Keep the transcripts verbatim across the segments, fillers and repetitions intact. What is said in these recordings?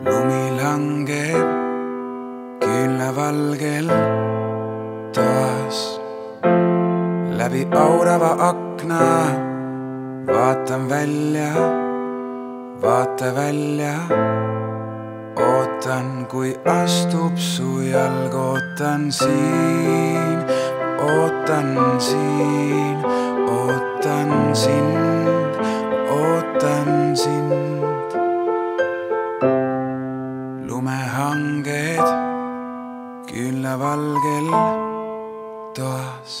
Lumi langeb küünlavalgel toas. Läbi aurava akna vaatan välja, vaata välja. Ootan, kui astub su jalg, ootan siin, ootan siin, ootan sind, ootan sind. Lumehanged küünlavalgel toas.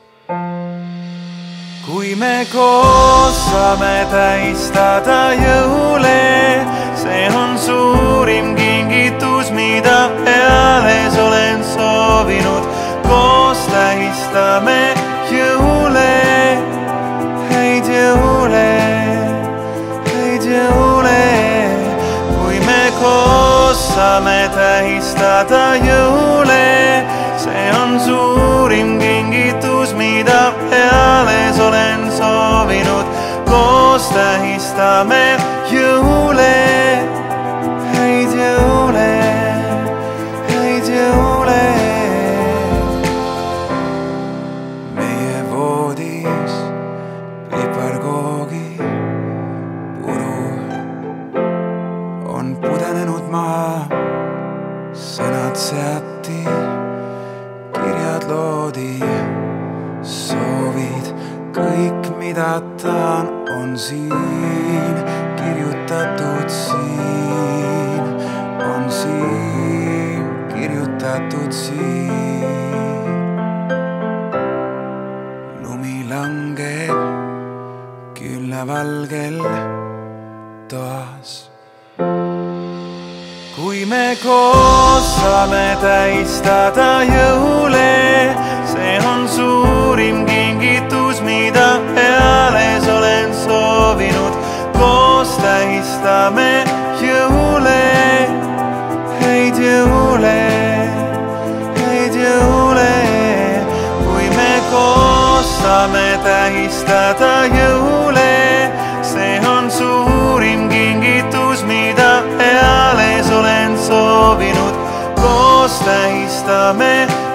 Kui me koos saame tähistada jõule, see on suurim kingitus, mida eales olen soovinud. Koos tähistame jõule, häid jõule, häid jõule. Kui me koos saame tähistada jõule, see on suurim kingitus, mida eales olen soovinud. Koos tähistame jõule, häid jõule, häid jõule. Meie voodis piparkoogi puru on pudenenud maha. Sõnad seati, kirjad loodi, soovid, kõik mida tahan, on siin kirjutatud, siin on siin kirjutatud, siin. Lumi langeb küünlavalgel toas. Kui me koos saame tähistada jõule, see on suurim kingitus, mida eales olen soovinud. Koos tähistame jõule, häid jõule, häid jõule. Kui me koos saame tähistada jõule, see on suurim kingitus, mida eales olen soovinud. Koos tähistame